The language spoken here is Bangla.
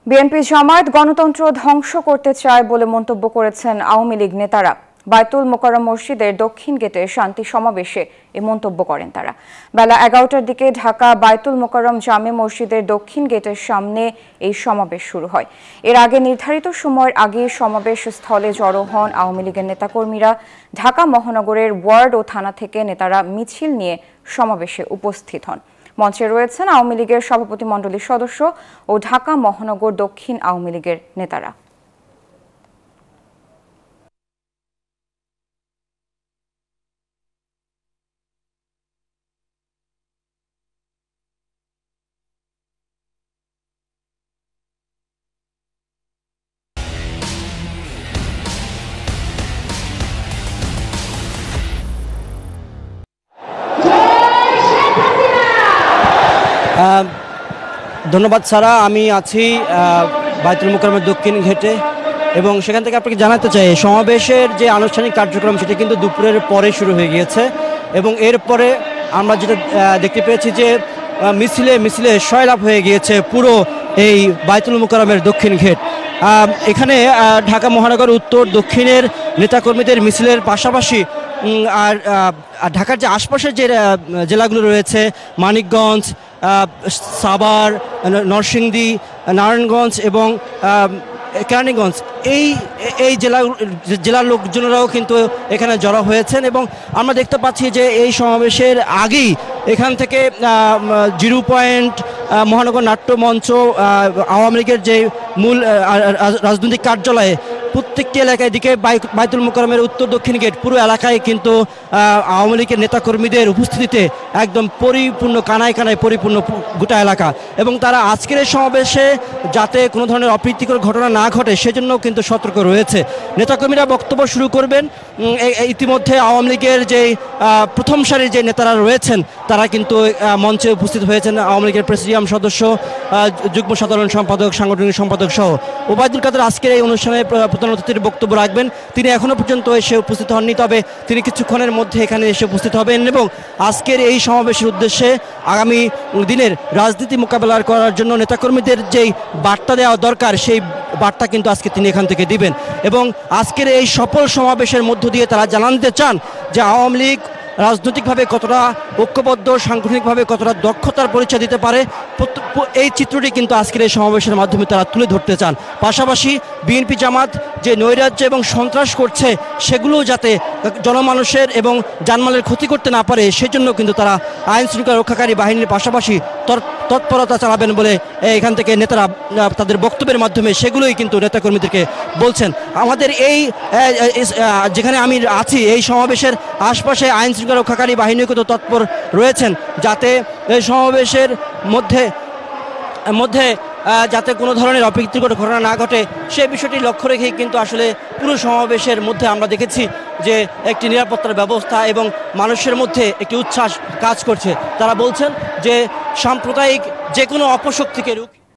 বিএনপি জামায়াত গণতন্ত্র ধ্বংস করতে চায় বলে মন্তব্য করেছেন আওয়ামী লীগ নেতারা। বাইতুল মোকাররম মসজিদের দক্ষিণ গেটে শান্তি সমাবেশে এ মন্তব্য করেন তারা। বেলা 11টার দিকে ঢাকা বাইতুল মোকাররম জামে মসজিদের দক্ষিণ গেটের সামনে এই সমাবেশ শুরু হয়। এর আগে নির্ধারিত সময়ের আগে সমাবেশ স্থলে জড়ো হন আওয়ামী লীগের নেতাকর্মীরা। ঢাকা মহানগরের ওয়ার্ড ও থানা থেকে নেতারা মিছিল নিয়ে সমাবেশে উপস্থিত হন। মঞ্চে রয়েছেন আওয়ামী লীগের সভাপতিমণ্ডলীর সদস্য ও ঢাকা মহানগর দক্ষিণ আওয়ামী লীগের নেতারা। ধন্যবাদ সারা। আমি আছি বাইতুল মোকাররমের দক্ষিণ ঘেটে এবং সেখান থেকে আপনাকে জানাতে চাই সমাবেশের যে আনুষ্ঠানিক কার্যক্রম সেটা কিন্তু দুপুরের পরে শুরু হয়ে গিয়েছে এবং এরপরে আমরা যেটা দেখতে পেয়েছি যে মিছিলে সয়লাভ হয়ে গিয়েছে পুরো এই বাইতুল মোকাররমের দক্ষিণ ঘেট। এখানে ঢাকা মহানগর উত্তর দক্ষিণের নেতাকর্মীদের মিছিলের পাশাপাশি আর ঢাকার যে আশপাশের যে জেলাগুলো রয়েছে মানিকগঞ্জ, সাভার, নরসিংদী, নারায়ণগঞ্জ এবং কেরানীগঞ্জ এই জেলার লোকজনেরাও কিন্তু এখানে জড়ো হয়েছেন এবং আমরা দেখতে পাচ্ছি যে এই সমাবেশের আগেই এখান থেকে 0 পয়েন্ট, মহানগর নাট্য মঞ্চ, আওয়ামী লীগের যে মূল রাজনৈতিক কার্যালয়ে প্রত্যেকটি এলাকায় দিকে বাইতুল মোকাররমের উত্তর দক্ষিণ গেট পুরো এলাকায় কিন্তু আওয়ামী লীগের নেতাকর্মীদের উপস্থিতিতে একদম পরিপূর্ণ কানায় কানায় পরিপূর্ণ গোটা এলাকা এবং তারা আজকের এই সমাবেশে যাতে কোনো ধরনের অপ্রীতিকর ঘটনা না ঘটে সেজন্য কিন্তু সতর্ক রয়েছে। নেতাকর্মীরা বক্তব্য শুরু করবেন। ইতিমধ্যে আওয়ামী লীগের যে প্রথম সারির যে নেতারা রয়েছেন তারা কিন্তু মঞ্চে উপস্থিত হয়েছেন। আওয়ামী লীগের প্রেসিডিয়াম সদস্য, যুগ্ম সাধারণ সম্পাদক, সাংগঠনিক সম্পাদক সহ ওবায়দুল কাদের আজকের এই অনুষ্ঠানে প্রধান অতিথির বক্তব্য রাখবেন। তিনি এখনো পর্যন্ত এসে উপস্থিত হননি, তবে তিনি কিছুক্ষণের মধ্যে এখানে এসে উপস্থিত হবেন এবং আজকের এই সমাবেশের উদ্দেশ্যে আগামী দিনের রাজনীতি মোকাবেলা করার জন্য নেতাকর্মীদের যেই বার্তা দেওয়া দরকার সেই বার্তা কিন্তু আজকে তিনি এখান থেকে দিবেন এবং আজকের এই সফল সমাবেশের মধ্য দিয়ে তারা জানাতে চান যে আওয়ামী লীগ রাজনৈতিকভাবে কতটা ঐক্যবদ্ধ, সাংগঠনিকভাবে কতটা দক্ষতার পরিচয় দিতে পারে এই চিত্রটি কিন্তু আজকের এই সমাবেশের মাধ্যমে তারা তুলে ধরতে চান। পাশাপাশি বিএনপি জামাত যে নৈরাজ্য এবং সন্ত্রাস করছে সেগুলো যাতে জনমানুষের এবং জানমালের ক্ষতি করতে না পারে সেজন্য কিন্তু তারা আইন শৃঙ্খলা রক্ষাকারী বাহিনীর পাশাপাশি তৎপরতা চালাবেন বলে এখান থেকে নেতারা তাদের বক্তব্যের মাধ্যমে সেগুলোই কিন্তু নেতাকর্মীদেরকে বলছেন। আমাদের এই যেখানে আমি আছি এই সমাবেশের আশপাশে আইন শৃঙ্খলা রক্ষাকারী বাহিনীও কিন্তু তৎপর রয়েছেন যাতে এই সমাবেশের মধ্যে যাতে কোনো ধরনের অপ্রীতিকর ঘটনা না ঘটে সেই বিষয়টি লক্ষ্য রেখেই কিন্তু আসলে পুরো সমাবেশের মধ্যে আমরা দেখেছি যে একটি নিরাপত্তার ব্যবস্থা এবং মানুষের মধ্যে একটি উচ্ছ্বাস কাজ করছে। তারা বলছেন যে সাম্প্রদায়িক যে কোনো অপশক্তিকে